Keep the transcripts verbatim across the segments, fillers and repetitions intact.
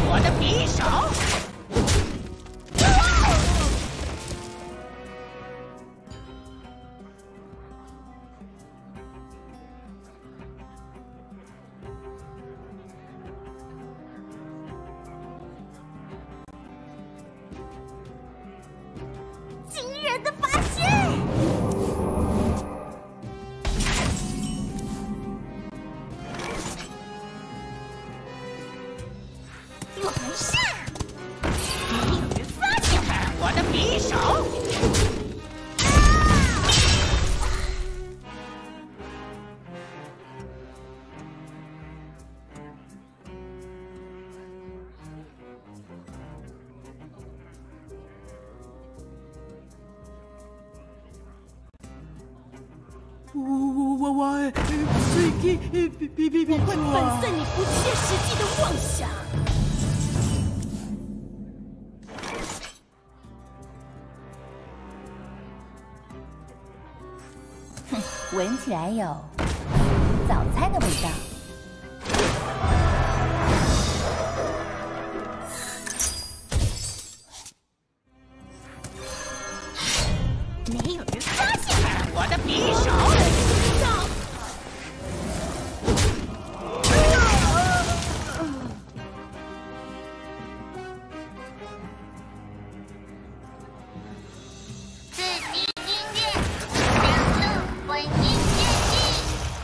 我的匕首！ 惊人的发现！完善！没有人发现看我的匕首！ 我我我我，最近别别别别会粉碎你不切实际的妄想。 哼，闻起来有早餐的味道。 没有人发现看我的匕首！ 刺激音乐，让路为你前进。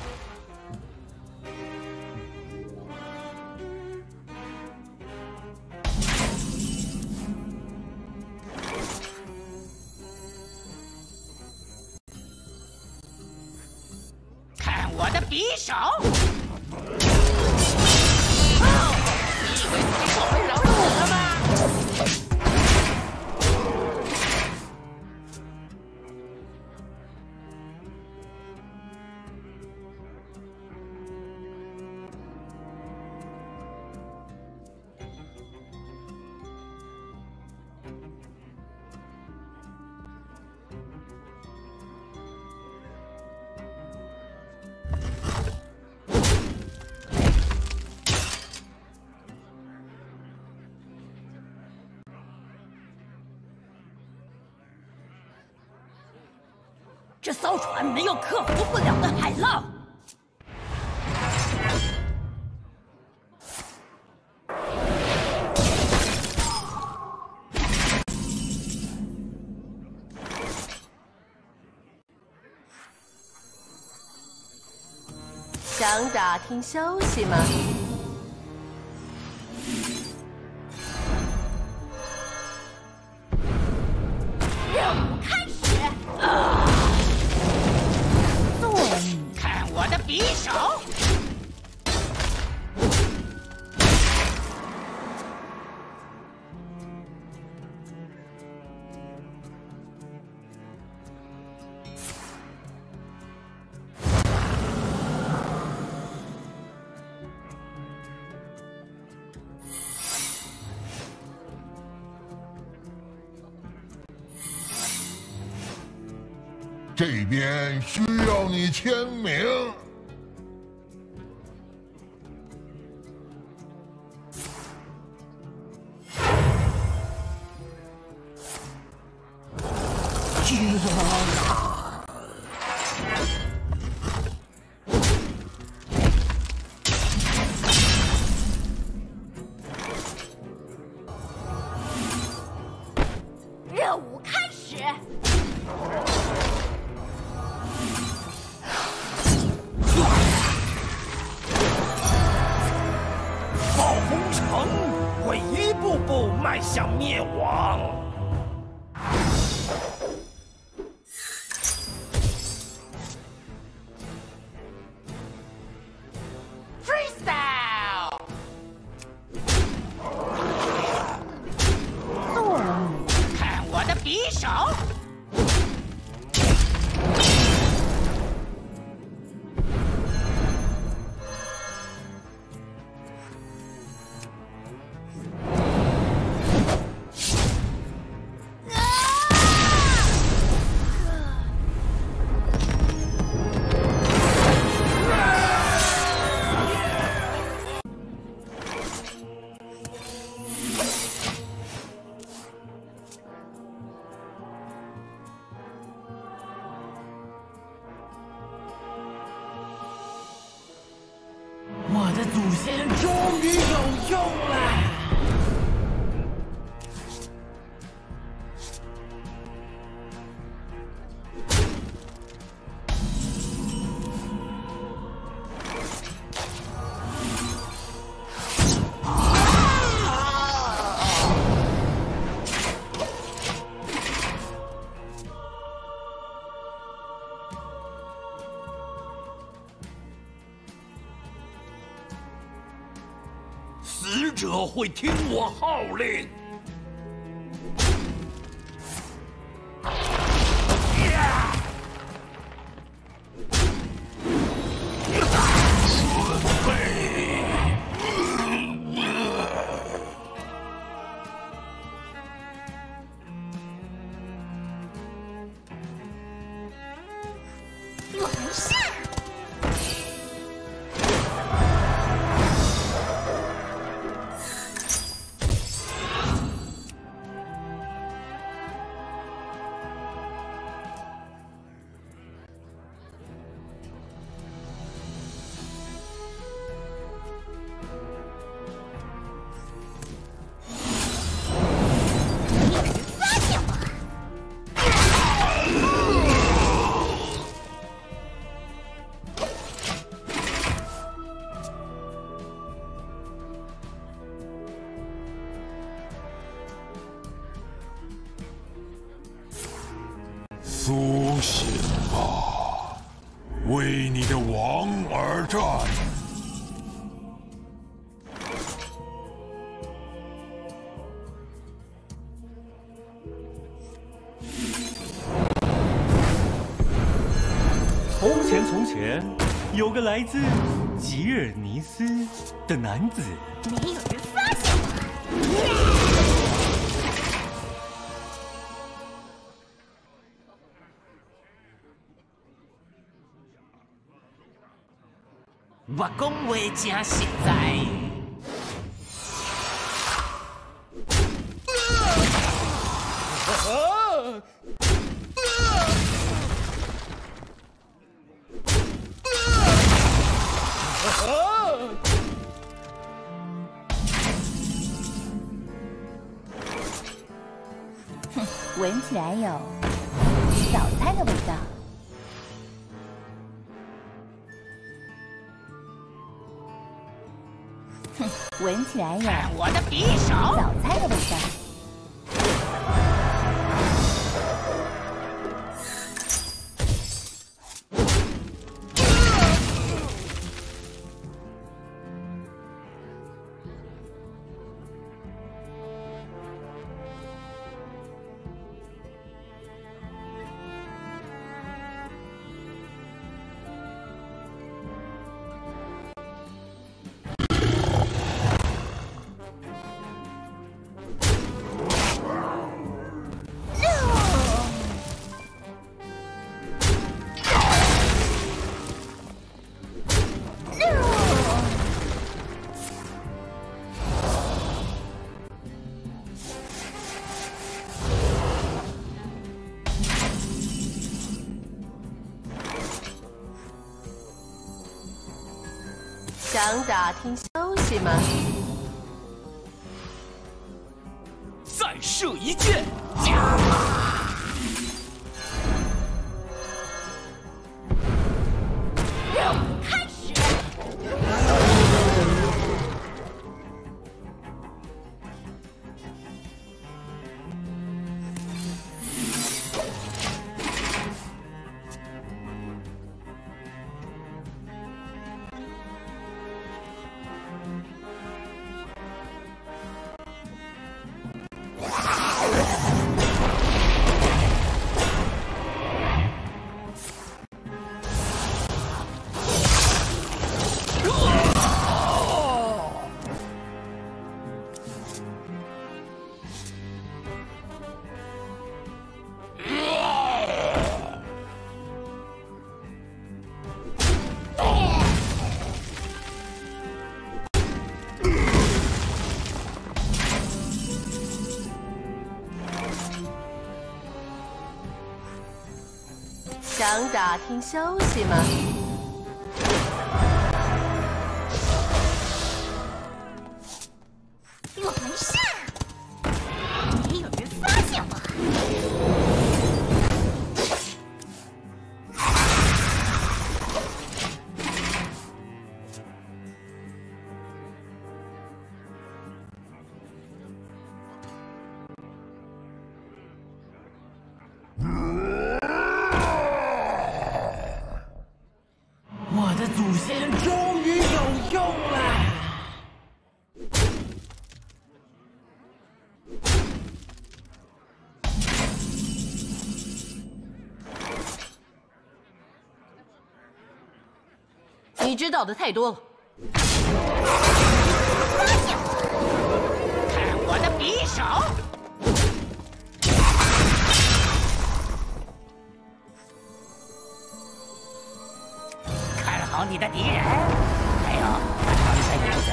看我的匕首！你以为自己我会饶了我了吗？ 这艘船没有克服不了的海浪。 想打听消息吗？ 任务开始！ 看我的匕首！ 这边需要你签名。 任务开始！ 暴风城会一步步迈向灭亡。 Freestyle！看我的匕首！ 祖先终于有用了！死者会听我号令。呀！准备！ 完事。 苏醒吧，为你的王而战！ 从前，从前，有个来自吉尔尼斯的男子。 没有人发现我。 我讲话真实在。 哼，闻起来有早餐的味道。哼，闻起来有我的匕首， 早餐的味道。 想打听消息吗？ 再射一箭！ 开始。 想打听消息吗？ 终于有用了！ 你知道的太多了。 看我的匕首！看好你的敌人，还有看好你的影子。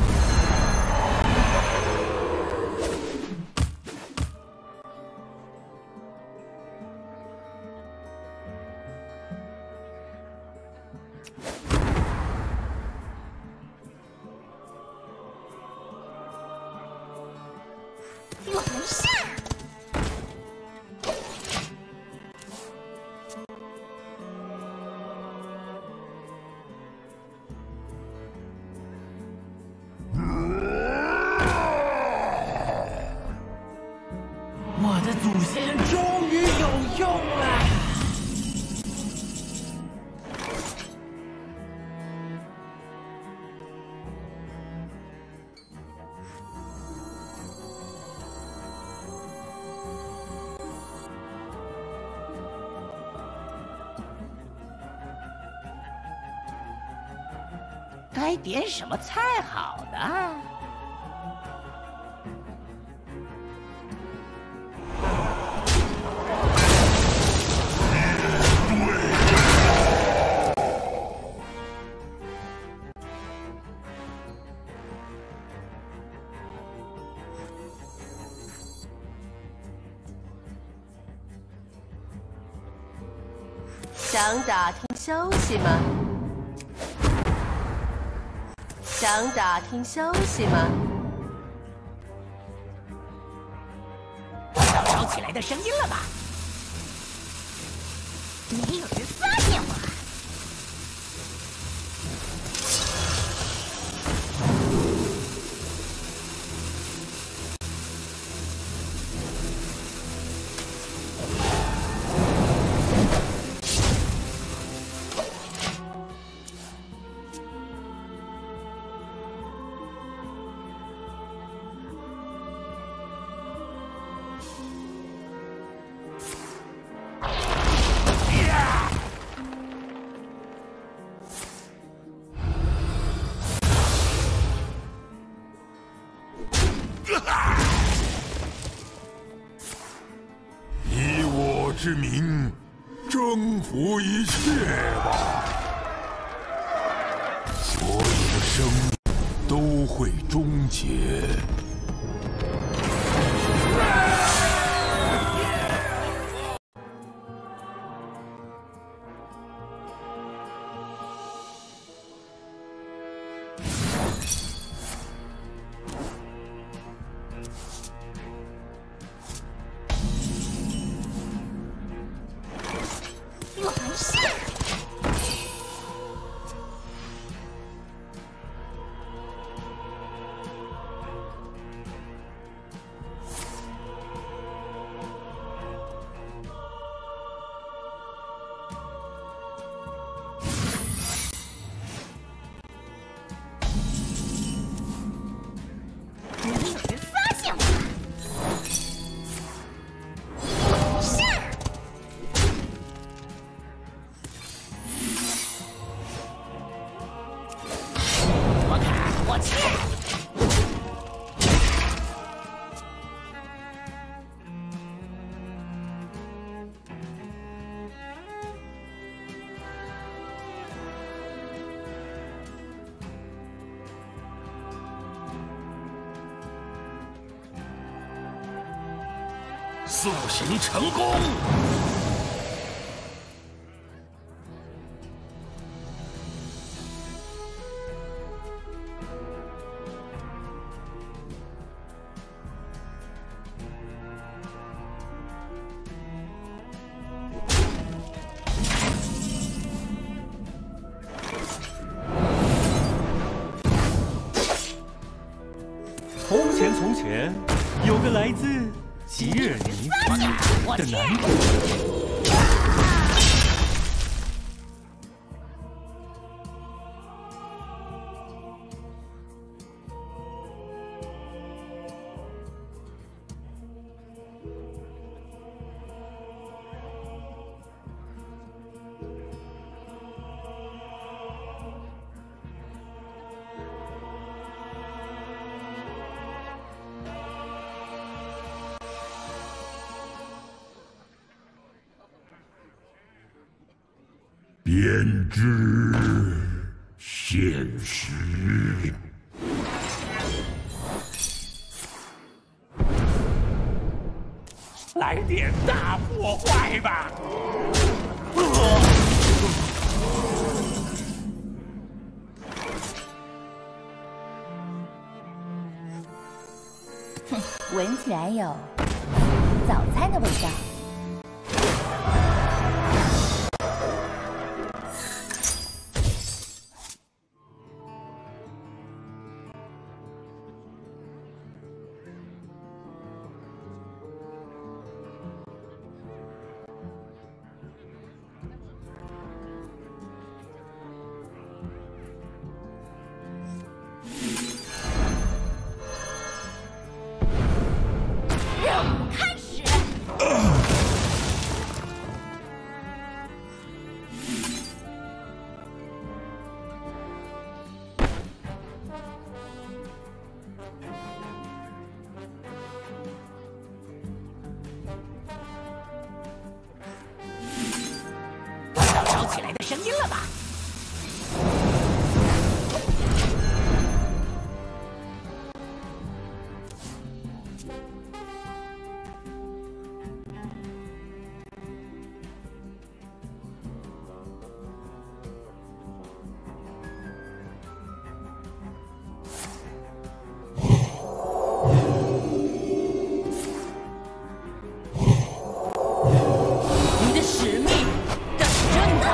完善。 我的祖先终于有用了！ 该点什么菜好呢？ 想打听消息吗？想打听消息吗？ 听到烧起来的声音了吧？ 没有人发现我。 以我之名，征服一切吧！所有的生命都会终结。 完善。没有人发现我。完善。 我看我切！ 塑形成功！ 从前从前，有个来自吉尔尼斯的男子。 编织现实。 来点大破坏吧！ 哼，闻起来有早餐的味道。 起来的声音了吧？你的使命等着你。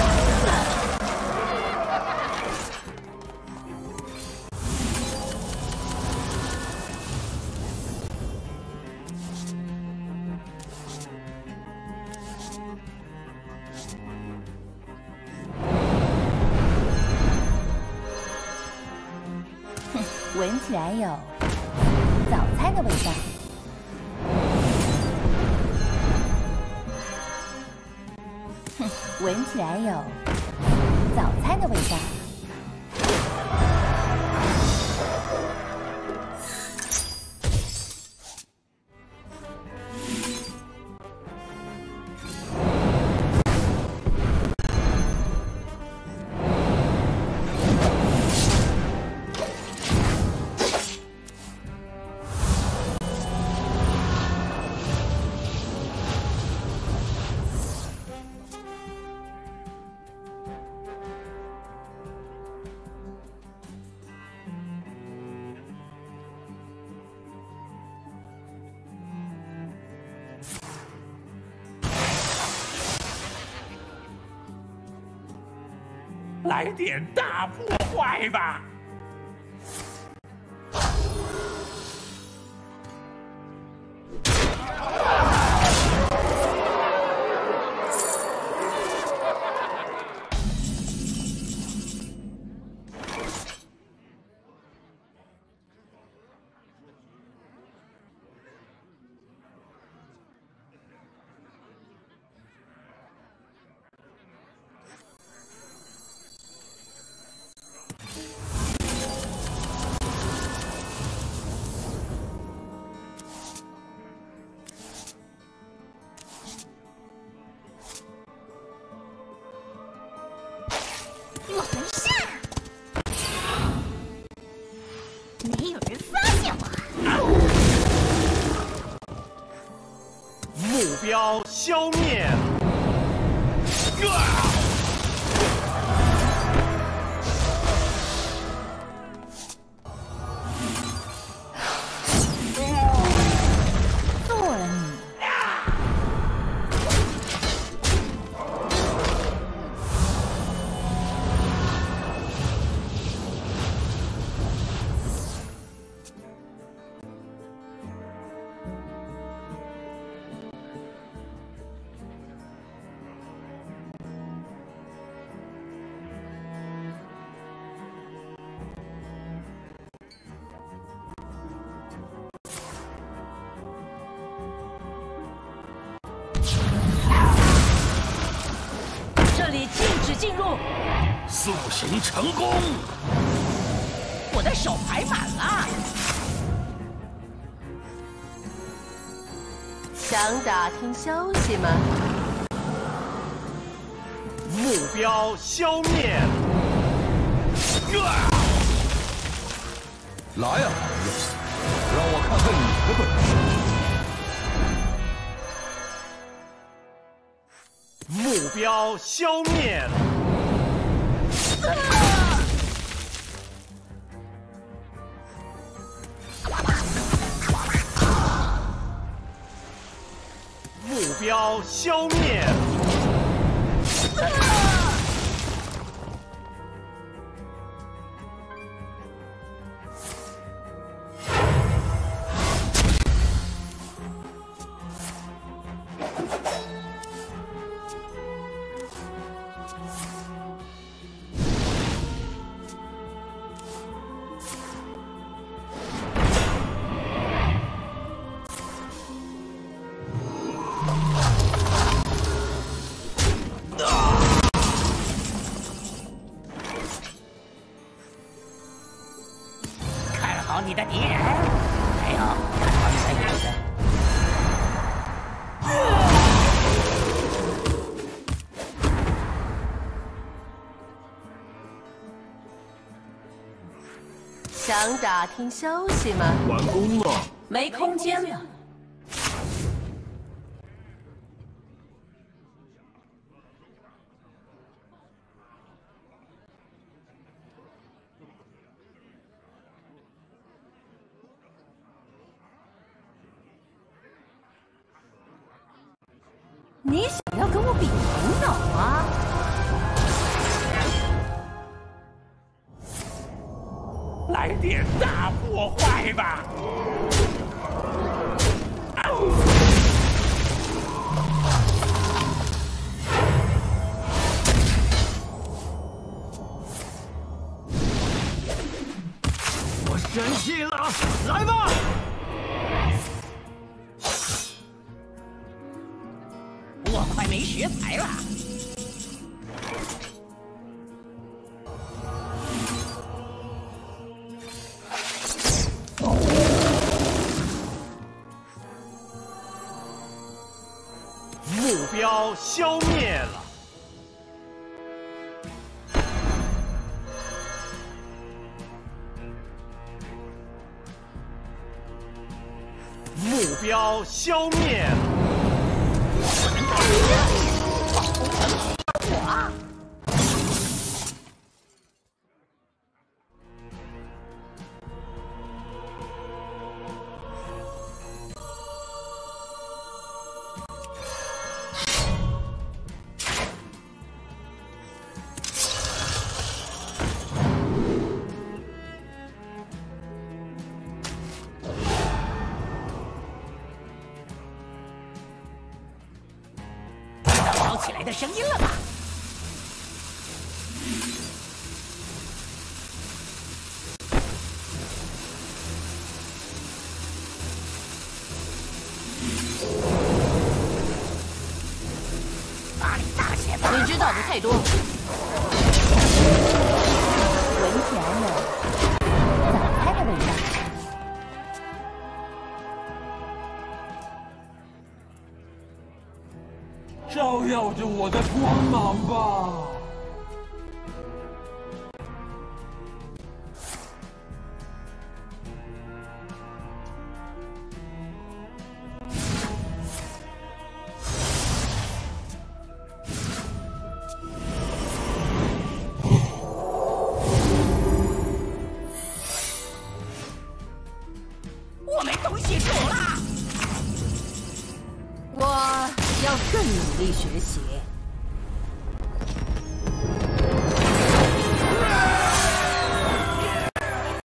闻起来有早餐的味道。哼，闻起来有早餐的味道。 来点大破坏吧！ 我没事，没有人发现我。 目标消灭。啊这里禁止进入。 塑形成功， 我的手排满了。 想打听消息吗？ 目标消灭。 来呀，朋友，让我看看你的本事。 目标消灭了。目标消灭了。 好你的敌人，还有看好你的影子。 想打听消息吗？ 完工了。 没空间了。你想要跟我比头脑吗？ 来点大破坏吧！ 我生气了，来吧！ 我快没食材了。 目标消灭了。目标消灭了。 吵起来的声音了吧？把你大写吧！ 你知道的太多。 闻起来有早餐的味道。 照耀着我的光芒吧！ 我没东西煮了。 我要更努力学习。